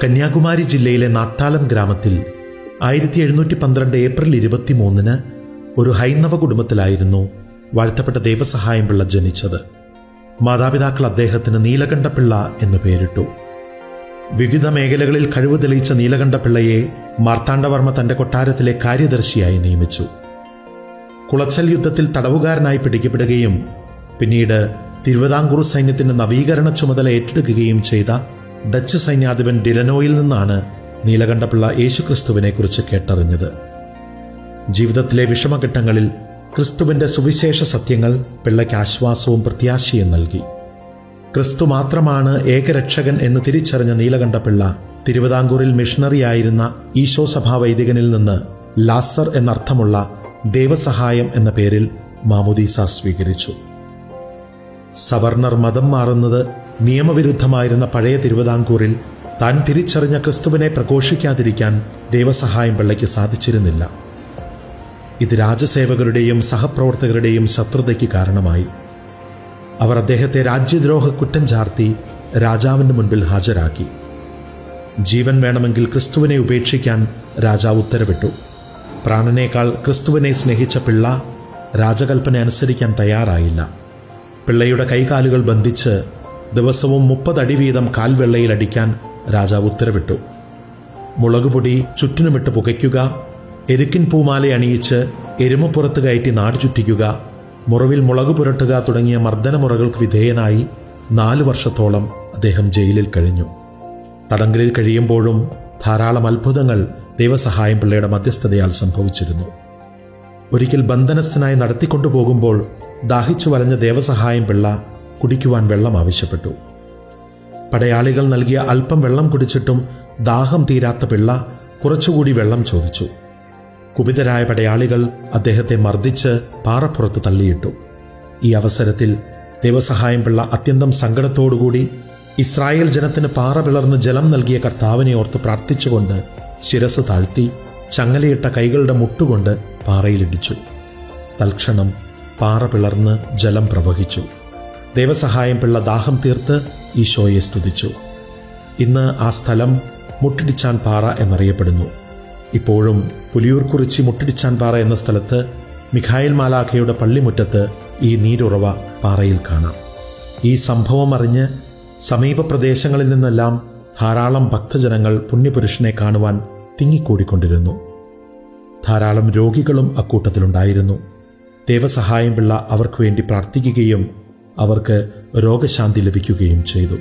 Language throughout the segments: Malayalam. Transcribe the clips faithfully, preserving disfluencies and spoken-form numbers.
കന്യാകുമാരി ജില്ലയിലെ നാട്ടാലം ഗ്രാമത്തിൽ ആയിരത്തി എഴുന്നൂറ്റി പന്ത്രണ്ട് ഏപ്രിൽ ഇരുപത്തി മൂന്നിന് ഒരു ഹൈന്ദവ കുടുംബത്തിലായിരുന്നു വാഴ്ത്തപ്പെട്ട ദേവസഹായം പിള്ള ജനിച്ചത്. മാതാപിതാക്കൾ അദ്ദേഹത്തിന് നീലകണ്ഠപിള്ള എന്ന് പേരിട്ടു. വിവിധ മേഖലകളിൽ കഴിവ് തെളിയിച്ച നീലകണ്ഠപിള്ളയെ മാർത്താണ്ഡവർമ്മ തന്റെ കൊട്ടാരത്തിലെ കാര്യദർശിയായി നിയമിച്ചു. കുളച്ചൽ യുദ്ധത്തിൽ തടവുകാരനായി പിടിക്കപ്പെടുകയും പിന്നീട് തിരുവിതാംകൂർ സൈന്യത്തിന്റെ നവീകരണ ചുമതല ഏറ്റെടുക്കുകയും ചെയ്ത ഡച്ച് സൈന്യാധിപൻ ഡിലനോയിൽ നിന്നാണ് നീലകണ്ഠപിള്ള യേശുക്രിസ്തുവിനെ കുറിച്ച് കേട്ടറിഞ്ഞത്. ജീവിതത്തിലെ വിഷമഘട്ടങ്ങളിൽ ക്രിസ്തുവിന്റെ സുവിശേഷ സത്യങ്ങൾ പിള്ളയ്ക്ക് ആശ്വാസവും പ്രത്യാശയും നൽകി. ക്രിസ്തു മാത്രമാണ് ഏകരക്ഷകൻ എന്ന് തിരിച്ചറിഞ്ഞ നീലകണ്ഠപിള്ള തിരുവിതാംകൂറിൽ മിഷണറിയായിരുന്ന ഈശോ സഭാ വൈദികനിൽ നിന്ന് ലാസർ എന്നർത്ഥമുള്ള ദേവസഹായം എന്ന പേരിൽ മാമുദീസ സ്വീകരിച്ചു. സവർണർ മതം മാറുന്നത് നിയമവിരുദ്ധമായിരുന്ന പഴയ തിരുവിതാംകൂറിൽ താൻ തിരിച്ചറിഞ്ഞ ക്രിസ്തുവിനെ പ്രഘോഷിക്കാതിരിക്കാൻ ദേവസഹായം പിള്ളയ്ക്ക് സാധിച്ചിരുന്നില്ല. ഇത് രാജസേവകരുടെയും സഹപ്രവർത്തകരുടെയും ശത്രുതയ്ക്ക് കാരണമായി. അവർ അദ്ദേഹത്തെ രാജ്യദ്രോഹ കുറ്റം ചാർത്തി രാജാവിന്റെ മുൻപിൽ ഹാജരാക്കി. ജീവൻ വേണമെങ്കിൽ ക്രിസ്തുവിനെ ഉപേക്ഷിക്കാൻ രാജാവ് ഉത്തരവിട്ടു. പ്രാണനേക്കാൾ ക്രിസ്തുവിനെ സ്നേഹിച്ച പിള്ള രാജകൽപ്പന അനുസരിക്കാൻ തയ്യാറായില്ല. പിള്ളയുടെ കൈകാലുകൾ ബന്ധിച്ച് ദിവസവും മുപ്പതടി വീതം കാൽവെള്ളയിൽ അടിക്കാൻ രാജാവ് ഉത്തരവിട്ടു. മുളകുപൊടി ചുറ്റിനുമിട്ട് പുകയ്ക്കുക, എരുക്കിൻ പൂമാല അണിയിച്ച് എരുമപ്പുറത്ത് കയറ്റി നാട് ചുറ്റിക്കുക, മുറിവിൽ മുളക് പുരട്ടുക തുടങ്ങിയ മർദ്ദനമുറകൾക്ക് വിധേയനായി നാലു വർഷത്തോളം അദ്ദേഹം ജയിലിൽ കഴിഞ്ഞു. തടങ്കലിൽ കഴിയുമ്പോഴും ധാരാളം അത്ഭുതങ്ങൾ ദേവസഹായം പിള്ളയുടെ മധ്യസ്ഥതയാൽ സംഭവിച്ചിരുന്നു. ഒരിക്കൽ ബന്ധനസ്ഥനായി നടത്തിക്കൊണ്ടുപോകുമ്പോൾ ദാഹിച്ചു വലഞ്ഞ ദേവസഹായം പിള്ള കുടിക്കുവാൻ വെള്ളം ആവശ്യപ്പെട്ടു. പടയാളികൾ നൽകിയ അല്പം വെള്ളം കുടിച്ചിട്ടും ദാഹം തീരാത്ത പിള്ള കുറച്ചുകൂടി വെള്ളം ചോദിച്ചു. കുപിതരായ പടയാളികൾ അദ്ദേഹത്തെ മർദ്ദിച്ച് പാറപ്പുറത്ത് തള്ളിയിട്ടു. ഈ അവസരത്തിൽ ദേവസഹായം പിള്ള അത്യന്തം സങ്കടത്തോടുകൂടി ഇസ്രായേൽ ജനത്തിന് പാറ പിളർന്ന് ജലം നൽകിയ കർത്താവിനെ ഓർത്ത് പ്രാർത്ഥിച്ചുകൊണ്ട് ശിരസ് താഴ്ത്തി ചങ്ങലയിട്ട കൈകളുടെ മുട്ടുകൊണ്ട് പാറയിലിടിച്ചു. തൽക്ഷണം പാറ പിളർന്ന് ജലം പ്രവഹിച്ചു. ദേവസഹായം പിള്ള ദാഹം തീർത്ത് ഈശോയെ സ്തുതിച്ചു. ഇന്ന് ആ സ്ഥലം മുട്ടിടിച്ചാൻ പാറ എന്നറിയപ്പെടുന്നു. ഇപ്പോഴും പുലിയൂർക്കുറിച്ചി മുട്ടിടിച്ചാൻ പാറ എന്ന സ്ഥലത്ത് മിഖായേൽ മാലാഖയുടെ പള്ളിമുറ്റത്ത് ഈ നീരുറവ പാറയിൽ കാണാം. ഈ സംഭവം അറിഞ്ഞ് സമീപ പ്രദേശങ്ങളിൽ നിന്നെല്ലാം ധാരാളം ഭക്തജനങ്ങൾ പുണ്യപുരുഷനെ കാണുവാൻ തിങ്ങിക്കൂടിക്കൊണ്ടിരുന്നു. ധാരാളം രോഗികളും അക്കൂട്ടത്തിലുണ്ടായിരുന്നു. ദേവസഹായം പിള്ള അവർക്ക് വേണ്ടി പ്രാർത്ഥിക്കുകയും അവർക്ക് രോഗശാന്തി ലഭിക്കുകയും ചെയ്തു.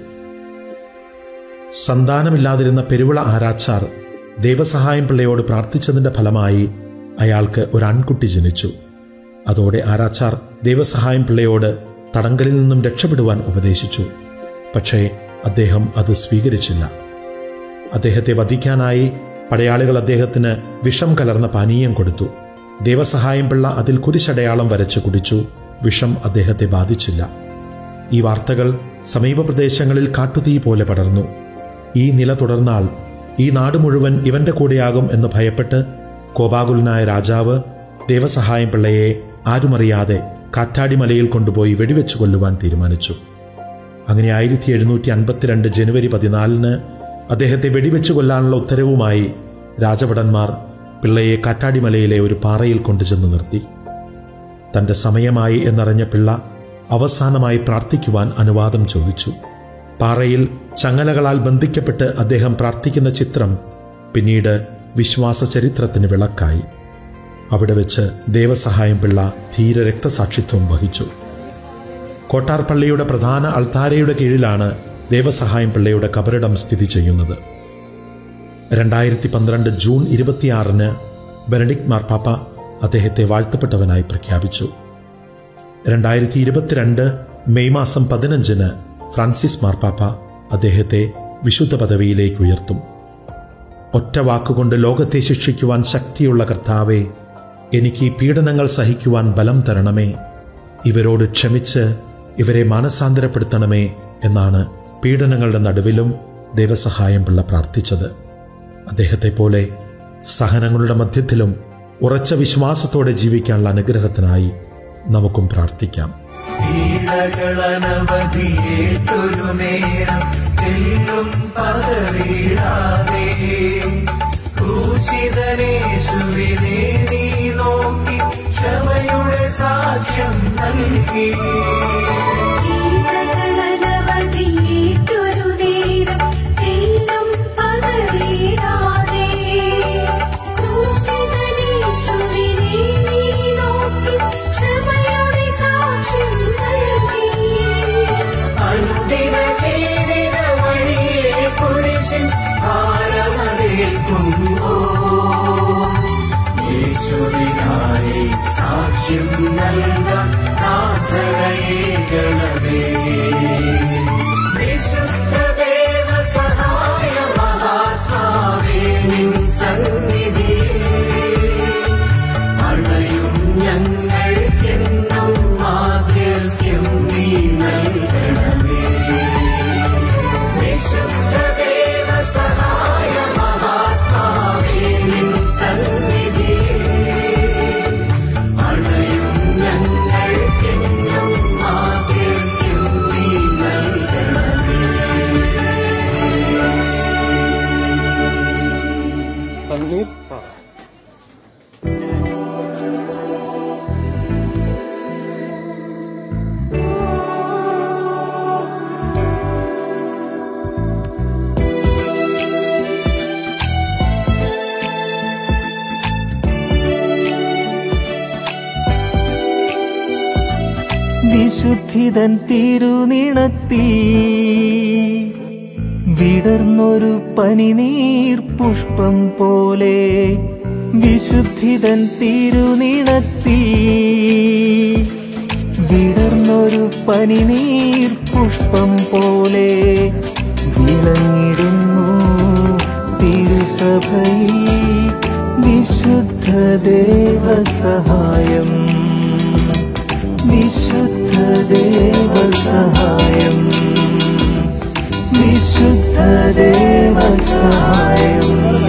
സന്താനമില്ലാതിരുന്ന പെരുവിള ആരാച്ചാർ ദേവസഹായം പിള്ളയോട് പ്രാർത്ഥിച്ചതിന്റെ ഫലമായി അയാൾക്ക് ഒരു ആൺകുട്ടി ജനിച്ചു. അതോടെ ആരാച്ചാർ ദേവസഹായം പിള്ളയോട് തടങ്കലിൽ നിന്നും രക്ഷപ്പെടുവാൻ ഉപദേശിച്ചു. പക്ഷേ അദ്ദേഹം അത് സ്വീകരിച്ചില്ല. അദ്ദേഹത്തെ വധിക്കാനായി പടയാളികൾ അദ്ദേഹത്തിന് വിഷം കലർന്ന പാനീയം കൊടുത്തു. ദേവസഹായം പിള്ള അതിൽ കുരിശടയാളം വരച്ച് കുടിച്ചു. വിഷം അദ്ദേഹത്തെ ബാധിച്ചില്ല. ഈ വാർത്തകൾ സമീപ പ്രദേശങ്ങളിൽ കാട്ടുതീ പോലെ പടർന്നു. ഈ നില തുടർന്നാൽ ഈ നാട് മുഴുവൻ ഇവന്റെ കൂടെയാകും എന്ന് ഭയപ്പെട്ട് കോപാകുലനായ രാജാവ് ദേവസഹായം പിള്ളയെ ആരുമറിയാതെ കാറ്റാടിമലയിൽ കൊണ്ടുപോയി വെടിവെച്ചു കൊല്ലുവാൻ തീരുമാനിച്ചു. അങ്ങനെ ആയിരത്തി എഴുന്നൂറ്റി അൻപത്തിരണ്ട് ജനുവരി പതിനാലിന് അദ്ദേഹത്തെ വെടിവെച്ചു കൊല്ലാനുള്ള ഉത്തരവുമായി രാജഭടന്മാർ പിള്ളയെ കാറ്റാടിമലയിലെ ഒരു പാറയിൽ കൊണ്ടുചെന്ന് നിർത്തി. തന്റെ സമയമായി എന്നറിഞ്ഞ പിള്ള അവസാനമായി പ്രാർത്ഥിക്കുവാൻ അനുവാദം ചോദിച്ചു. പാറയിൽ ചങ്ങലകളാൽ ബന്ധിക്കപ്പെട്ട് അദ്ദേഹം പ്രാർത്ഥിക്കുന്ന ചിത്രം പിന്നീട് വിശ്വാസ ചരിത്രത്തിന് വിളക്കായി. അവിടെ വെച്ച് ദേവസഹായം പിള്ള ധീര രക്തസാക്ഷിത്വം വഹിച്ചു. കോട്ടാർ പള്ളിയുടെ പ്രധാന അൾത്താരയുടെ കീഴിലാണ് ദേവസഹായം പിള്ളയുടെ കബറിടം സ്ഥിതി ചെയ്യുന്നത്. രണ്ടായിരത്തി പന്ത്രണ്ട് ജൂൺ ഇരുപത്തിയാറിന് ബെനഡിക്ട് മാർപ്പാപ്പ അദ്ദേഹത്തെ വാഴ്ത്തപ്പെട്ടവനായി പ്രഖ്യാപിച്ചു. രണ്ടായിരത്തി ഇരുപത്തിരണ്ട് മെയ് മാസം പതിനഞ്ചിന് ഫ്രാൻസിസ് മാർപ്പാപ്പ അദ്ദേഹത്തെ വിശുദ്ധ പദവിയിലേക്ക് ഉയർത്തും. ഒറ്റ വാക്കുകൊണ്ട് ലോകത്തെ ശിക്ഷിക്കുവാൻ ശക്തിയുള്ള കർത്താവേ, എനിക്ക് ഈ പീഡനങ്ങൾ സഹിക്കുവാൻ ബലം തരണമേ, ഇവരോട് ക്ഷമിച്ച് ഇവരെ മാനസാന്തരപ്പെടുത്തണമേ എന്നാണ് പീഡനങ്ങളുടെ നടുവിലും ദേവസഹായം പിള്ള പ്രാർത്ഥിച്ചത്. അദ്ദേഹത്തെ പോലെ സഹനങ്ങളുടെ മധ്യത്തിലും ഉറച്ച വിശ്വാസത്തോടെ ജീവിക്കാനുള്ള അനുഗ്രഹത്തിനായി നമുക്കും പ്രാർത്ഥിക്കാം. പീഡകളനവധിയേറ്റൊരു നേരം തെല്ലും പതറിടാതെ ക്രൂശിതനേശുവിനെ നീ നോക്കി ക്ഷമയുടെ സാക്ഷ്യം നൽകി. അനുദിന ജീവിത വഴിയെ കുരിശിൻ ഭാരമേൽക്കുമ്പോ യേശുവിനായി സാക്ഷ്യം നൽകാൻ പ്രാർത്ഥനയേകണമേ. വിശുദ്ധ ദേവ സഹായ മഹാത്മാവേ നിൻ സന്നിധിയിൽ അണയും ഞങ്ങൾക്കെന്നും മാധ്യസ്ഥ്യം നീ നൽകണമേ. വിശുദ്ധ ദേവ സഹായ മഹാത്മാവേ നിൻ സന്നിധിയിൽ അണയും ഞങ്ങൾക്കെന്നും മാധ്യസ്ഥ്യം നീ നൽകണമേ. വിശുദ്ധിതൻ തിരുനിണത്തിൽ വിടർന്നൊരു പനിനീർ പുഷ്പം പോലെ, വിശുദ്ധിതൻ തിരുനിണത്തിൽ വിടർന്നൊരു പനിനീർ പുഷ്പം പോലെ വിളങ്ങിടുന്നു തിരുസഭയിൽ വിശുദ്ധ ദേവസഹായം. വിശുദ്ധ ദേവസഹായം, വിശുദ്ധ ദേവസഹായം.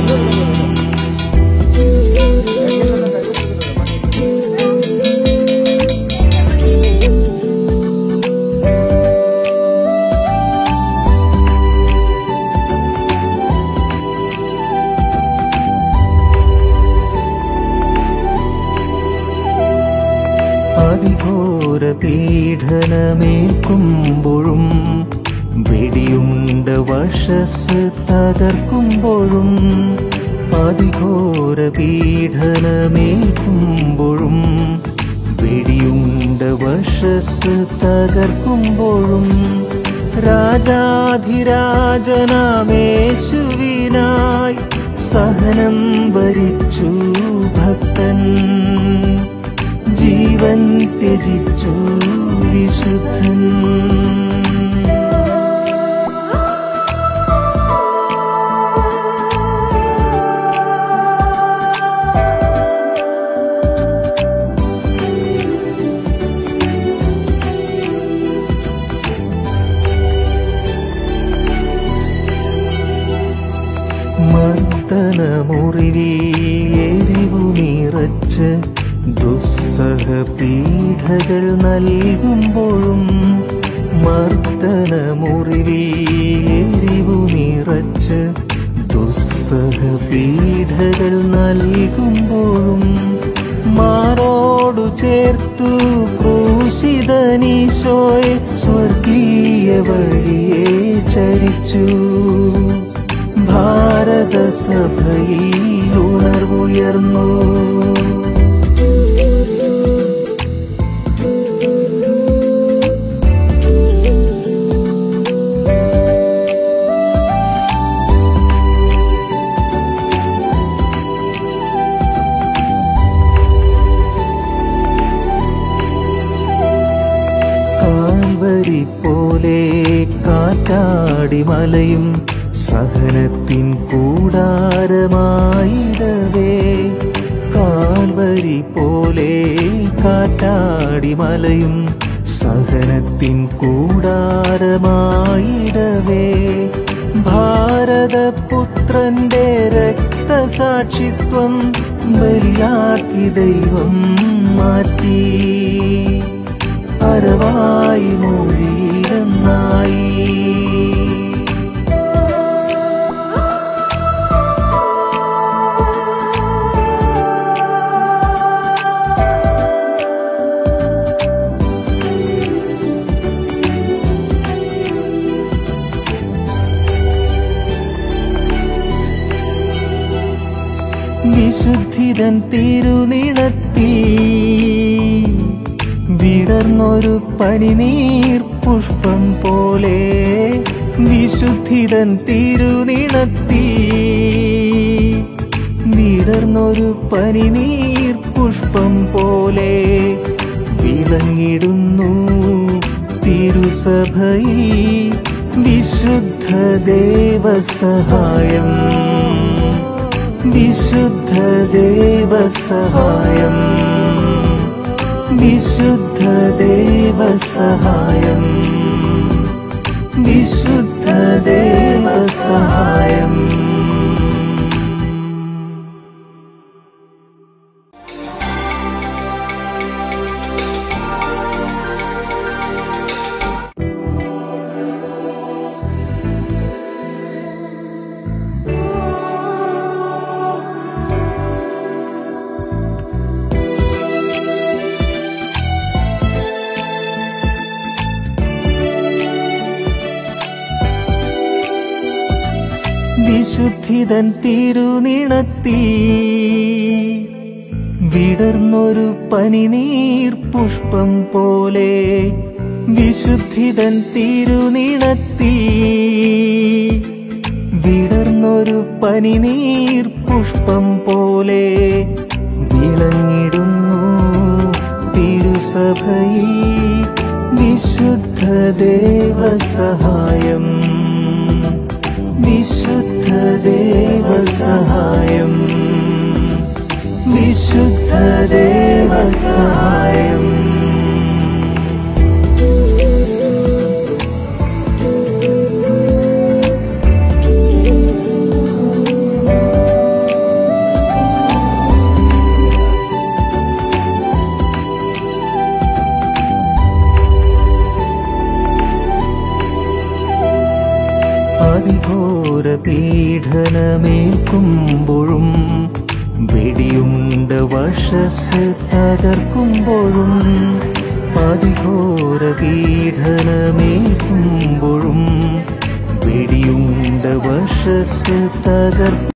അതിഘോര പീഡനമേൽക്കുമ്പോഴും വെടിയുണ്ട വശസ് തകർക്കുമ്പോഴും, അതിഘോര പീഡനമേൽക്കുമ്പോഴും വെടിയുണ്ട വശസ് തകർക്കുമ്പോഴും, രാജാധിരാജനാമേശുവിനായി സഹനം വരിച്ചു ഭക്തൻ, ജീവൻ ത്യജിച്ചു വിശുദ്ധൻ. മർദ്ദനമുറിവിൽ എരിവു നിറച്ച് ദുസ്സഹ പീഡകൾ നൽകുമ്പോഴും, മർദ്ദനമുറിവിൽ എരിവു നിറച്ച് ദുസ്സഹ പീഡകൾ നൽകുമ്പോഴും, മാറോടു ചേർത്തു ക്രൂശിതനീശോയെ സ്വർഗീയ വഴിയെ ചരിച്ചു. ഭാരതസഭയിൽ ഉണർവുയർന്നു. കാൽവരി പോലെ കാറ്റാടി മലയും സഹനത്തിൻ കൂടാരമായിടവേ, കാൽവരി പോലെ കാറ്റാടി മലയും സഹനത്തിൻ കൂടാരമായിടവേ, ഭാരതപുത്രന്റെ രക്തസാക്ഷിത്വം ബലിയാക്കി ദൈവം മാറ്റി, അരവായി മൊഴിയിലെന്നായി. വിശുദ്ധിതൻ തിരുനിണത്തിൽ വിടർന്നൊരു പനിനീർ പുഷ്പം പോലെ, വിശുദ്ധിതൻ തിരുനിണത്തിൽ വിടർന്നൊരു പനിനീർ പുഷ്പം പോലെ വിളങ്ങിടുന്നു തിരുസഭയിൽ വിശുദ്ധ ദേവസഹായം, വിശുദ്ധ ദേവസഹായം, വിശുദ്ധ ദേവസഹായം, വിശുദ്ധ ദേവസഹായം. വിശുദ്ധിതൻ തിരുനിണത്തിൽ വിടർന്നൊരു പനിനീർ പുഷ്പം പോലെ, വിശുദ്ധിതൻ തിരുനിണത്തിൽ വിടർന്നൊരു പനിനീർ പുഷ്പം പോലെ വിളങ്ങിടുന്നു തിരുസഭയിൽ വിശുദ്ധ ദേവസഹായം, വിശുദ്ധ ദേവസഹായം, വിശുദ്ധ ദേവസഹായം. അതിഘോര പീഡനമേൽക്കുമ്പോഴും വെടിയുണ്ട വശസ് തകർക്കുമ്പോഴും, അതിഘോര പീഡനമേൽക്കുമ്പോഴും വെടിയുണ്ട വശസ് തകർക്കും